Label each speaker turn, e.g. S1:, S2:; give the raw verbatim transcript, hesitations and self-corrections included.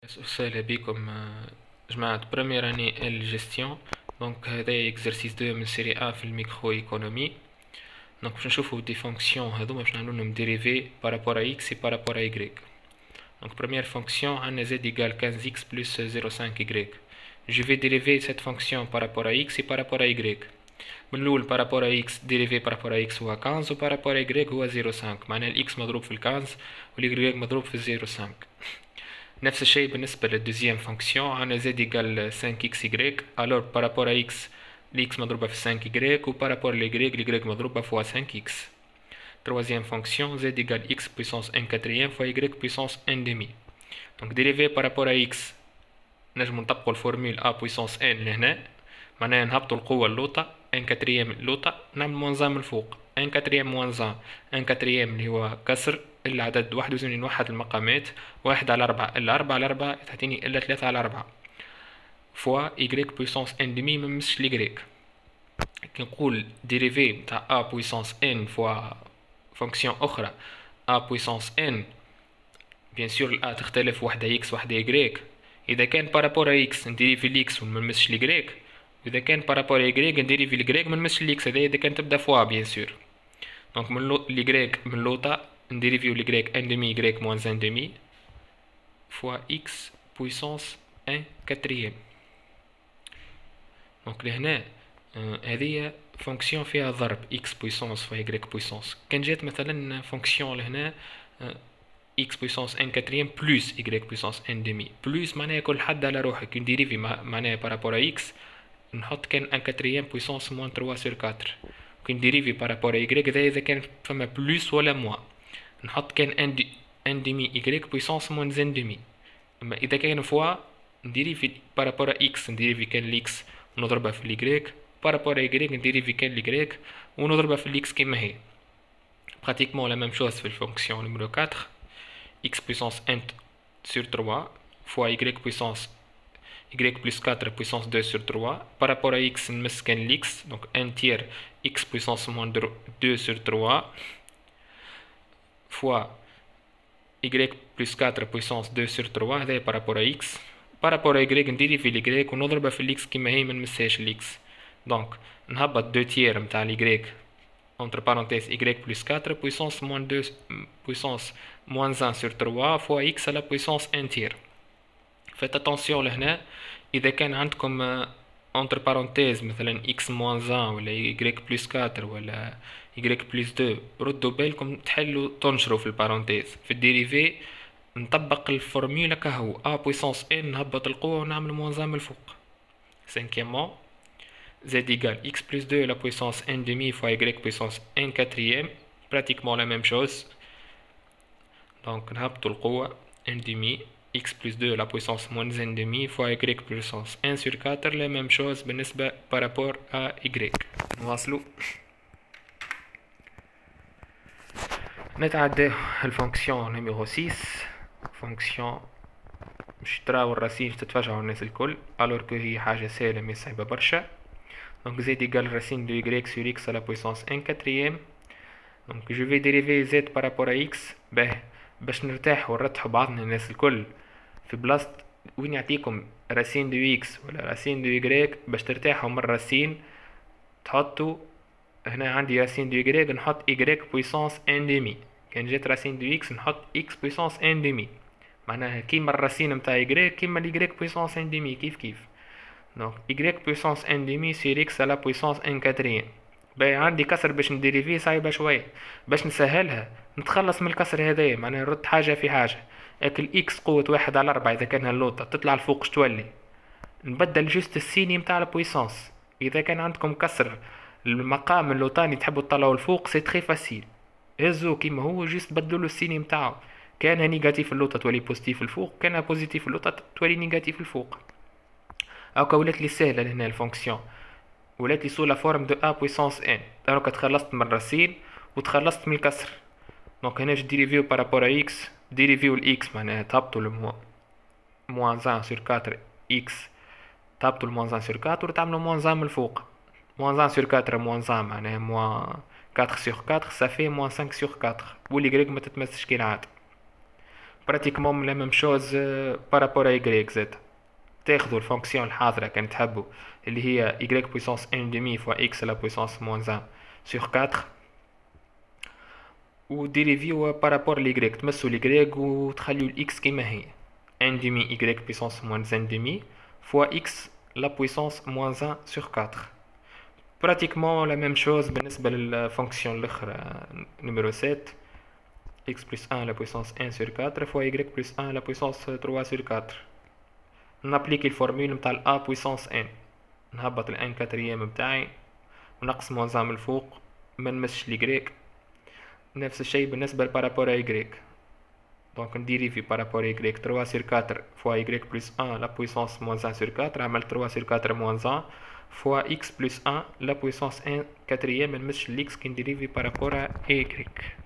S1: أهلا بكم آه، جماعة بريمير اني الجيستيون. دونك هذا اكزرسيس دو من سيري ا في الميكرو ايكونومي. دونك باش نشوفو دي فونكسيون هذوما باش نعملولهم ديريفي بارابور ا اكس اي بارابور ا ايغريك. دونك première fonction عندنا z égale quinze x plus zéro virgule cinq y. Je vais dériver cette fonction par rapport à x et par rapport à y. من الأول par rapport à x dérivé par rapport à x هو خمسة و par rapport à y هو zéro virgule cinq، معناها ال x مضروب في ال خمسة و ال y مضروب في zéro virgule cinq. نفس الشيء بالنسبة للدوزيام فونكسيون عندنا z égale cinq x y. alors par rapport à x ال x مضروبة في cinq y و par rapport à y ال y مضروبة في cinq x. Troisième fonction, z égale x puissance un quatrième fois y puissance un demi. Donc dérivé par rapport à x نجم نطبقوا الفورمول a puissance n لهنا، معناها نهبطوا القوة اللوطة un quatrième اللوطة نعمل موانزان من الفوق un quatrième موانزان un quatrième اللي هو كسر العدد واحد وزن نوحد المقامات واحد على أربعة إلا أربعة على أربعة تعطيني إلا ثلاثة على أربعة فوا y puissance un demi ممسش ل y. كي نقول dérivé نتاع a puissance n فوا فونكسيون أخرى a puissance n، بيان سور ال a تختلف وحدة x وحدة y. إذا كان بارابور à x نديري في ال x ومنمسش ل y، وإذا كان بارابور à y نديري في ال y منمسش ل x. هذا إذا كان تبدا فوا بيان سور. دونك من ال y من لوطا نديري في ال y un demi y moins un demi فوا x puissance un quatrième. دونك لهنا هذه فونكسيون فيها ضرب x puissance في y puissance. كان جات مثلا فونكسيون لهنا x puissance un quatrième plus y puissance un demi plus معناها كل حد على روحه. كي نديريفي معناها بارابور à x نحط كان un quatrième puissance moins trois sur quatre. كي نديريفي بارابور à y هذا إذا كان فما plus ولا moins نحط كان un demi y puissance moins un demi. أما إذا كان فوا نديريفي بارابور à x نديريفي كان ال x ونضربها في ال y بارابور à y نديريفي كان ال y ونضربها في ال x كيما هي. pratiquement la même chose في الفونكسيون numéro quatre x puissance un sur trois fois y puissance y plus quatre puissance deux sur trois par rapport à x نمس كان ال x donc un tiers x puissance moins deux sur trois fois y plus quatre puissance deux sur trois. هذا par rapport à x. par rapport à y نديري في ال y ونضربها في ال x كيما هي منمسهاش ال x. donc نهبط deux tiers متاع ال y entre parenthèses y plus quatre puissance moins deux puissance moins un sur trois fois x à la puissance un tiers. faites attention لهنا إذا كان عندكم entre parenthèses مثلا x moins un ولا y plus quatre ولا y plus deux ردوا بالكم تحلوا تنشروا في البارونتيز. في الديريفي نطبق الفورمولا كهو a puissance n نهبط القوة ونعمل moins un من الفوق. cinquièmement z égale x plus deux à la puissance un demi fois y puissance un quatrième, pratiquement la même chose. donc نهبط القوة un demi x plus deux à la puissance moins un demi fois y puissance un sur quatre, la même chose بالنسبة par rapport à y. نواصلوا نتعدى الفونكسيون نيميرو six. فونكسيون مش تراو الرصين تتفجعوا الناس الكل alors que هي حاجة سهلة مي صعيبة برشا. donc z égale racine de y sur x à la puissance un quatrième. donc je vais dériver z par rapport à x. باه باش نرتاح ونرتاحوا بعضنا الناس الكل في بلاصة وين يعطيكم راسين دو x ولا راسين دو y باش ترتاحوا من الراسين تحطوا هنا عندي راسين دو y نحط y puissance un demi. كان جات راسين دو x نحط x puissance un demi معناها كيما الراسين متاع y كيما ال y puissance un demi كيف كيف. donc y puissance un demi sur x à la puissance un quatrième. باهي عندي كسر باش نديريفيه صعيبة شوية. باش نسهلها نتخلص من الكسر هذايا معناها نرد حاجة في حاجة. اكل x قوة واحد على أربعة إذا كان هاللوطة تطلع لفوق شتولي نبدل جوست السيني متاع البويسانس. إذا كان عندكم كسر المقام اللوطاني تحبوا تطلعوا لفوق سي تري فاسيل، هزو كيما هو جوست بدلوا السيني متاعو. كان نيجاتيف اللوطة تولي بوزيتيف الفوق، كان بوزيتيف اللوطة تولي نيجاتيف الفوق. هاكا ولات لي ساهلة لهنا الفونكسيون، ولات لي سو لا فورم دو ا بويسانس ان. هاكا تخلصت من الرصين وتخلصت من الكسر. دونك هنا جو ديريفيو بارابور ا اكس ديريفيو الاكس معناها تهبطوا الموا موان واحد سور أربعة اكس تهبطوا الموان واحد سور أربعة وتعملوا موان واحد من الفوق. موان واحد سور أربعة موان واحد معناها موان أربعة سور أربعة صافي موان خمسة سور أربعة واللي ما تتمسش كالعادة. براتيكمون لا ميم شوز بارابور ا y زاد. تاخذوا الفونكسيون الحاضره كان تحبوا اللي هي y بويسونس ان دومي فوا x لا بويسونس موان واحد سور أربعة، وديريفيو بارابور لي y، تمسوا لي y وتخليو الاكس كيما هي ان دومي y بويسونس موان واحد دومي فوا x لا بويسونس موان واحد سور أربعة. براتيكمون لا ميم شوز بالنسبه للفونكسيون الاخرى نيميرو سبعة، x plus un la puissance un sur quatre fois y plus un la puissance trois sur quatre. نابليكي الفورمول نتاع ال a puissance n، نهبط ال n كاتريام نتاعي ونقسم وانزام الفوق ما نمسش لي y. نفس الشيء بالنسبة لبارابور y، دونك نديريفي بارابور y trois sur quatre fois y plus un la puissance moins un sur quatre، عملت trois sur quatre moins un fois x plus un la puissance un كاتريام ما نمسش ل x كي نديريفي بارابور y.